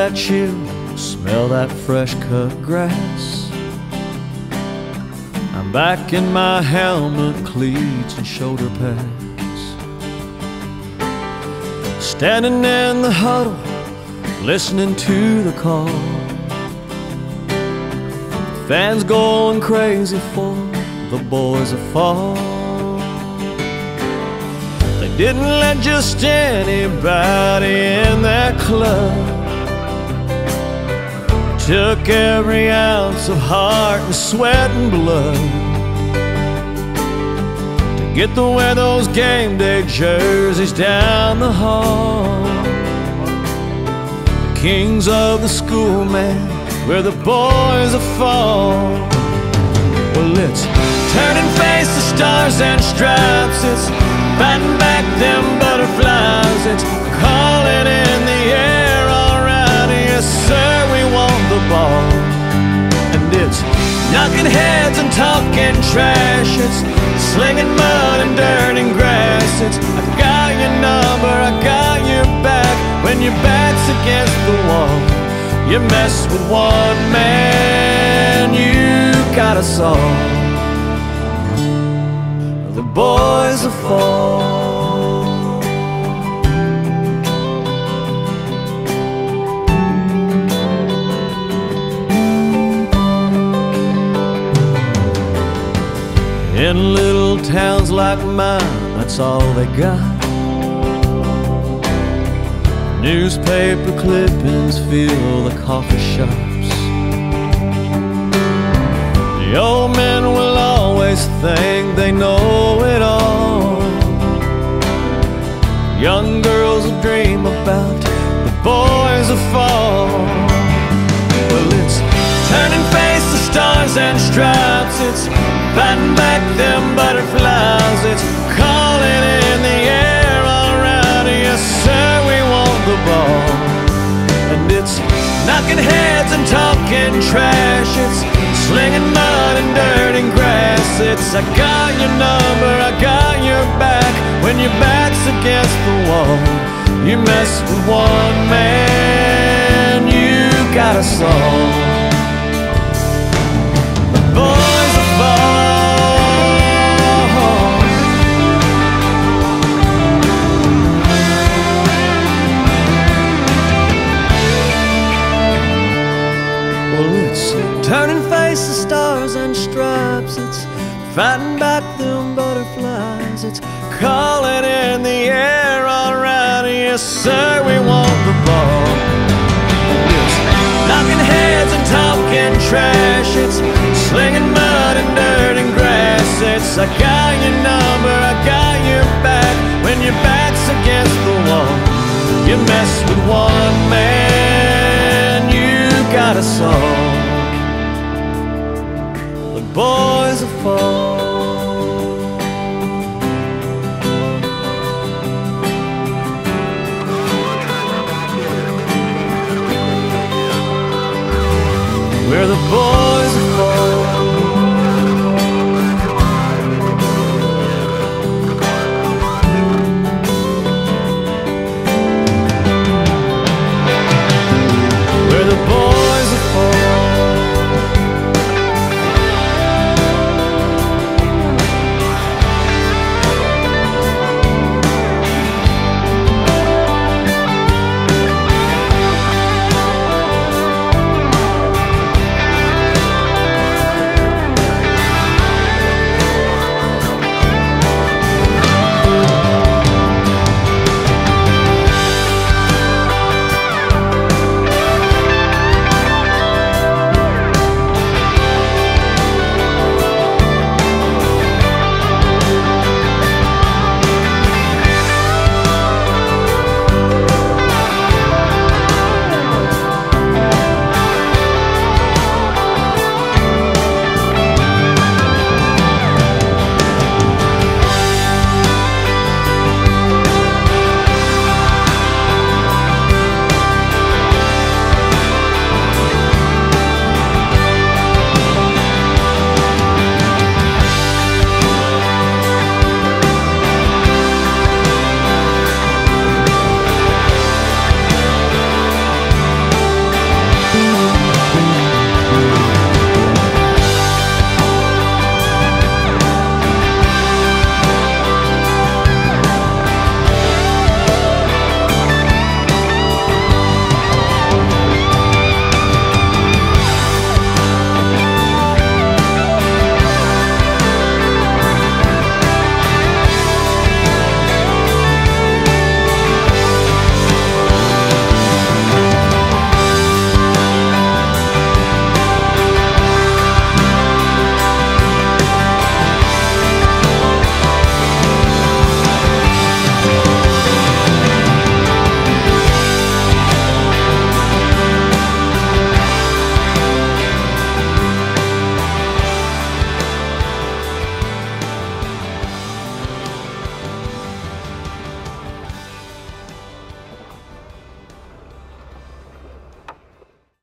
that chill, smell that fresh cut grass. I'm back in my helmet, cleats and shoulder pads, standing in the huddle, listening to the call. Fans going crazy for the boys of fall. They didn't let just anybody in that club. Took every ounce of heart and sweat and blood to get to wear those game day jerseys down the hall. The kings of the school, man, we're the boys of fall. Well, it's turning face to stars and stripes. It's fighting back them butterflies. It's calling in the air, all right, yes sir, we want the ball. And it's knocking heads and talking trash. It's slinging mud and dirt and grass. It's I got your number, I got your back. When your back's against the wall, you mess with one man, you got us all. The boys of fall. In little towns like mine, that's all they got. Newspaper clippings fill the coffee shops. The old men will always think they know it all. Young girls will dream about the boys of fall. Well, it's turning face to stars and stripes. It's fighting back them butterflies. It's calling in the air, all right, yes sir, we want the ball. And it's knocking heads and talking trash. It's slinging mud and dirt and grass. It's I got your number, I got your back. When your back's against the wall, you mess with one man, you got us all. The boys of fall. Turning face to stars and stripes. It's fighting back them butterflies. It's calling in the air, all right, yes sir, we want the ball. It's knocking heads and talking trash. It's slinging mud and dirt and grass. It's I got your number, I got your back. When your back's against the wall, you mess with one man, you got us all. Boys of fall.